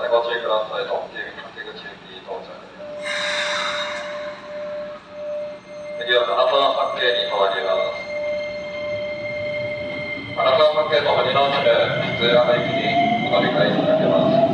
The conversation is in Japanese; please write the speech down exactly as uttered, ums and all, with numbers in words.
にご注意ください。特急竹口駅到着です。次は金沢八景に変わります。金沢八景と堀之内で普通山行きにお乗り換えいただけます。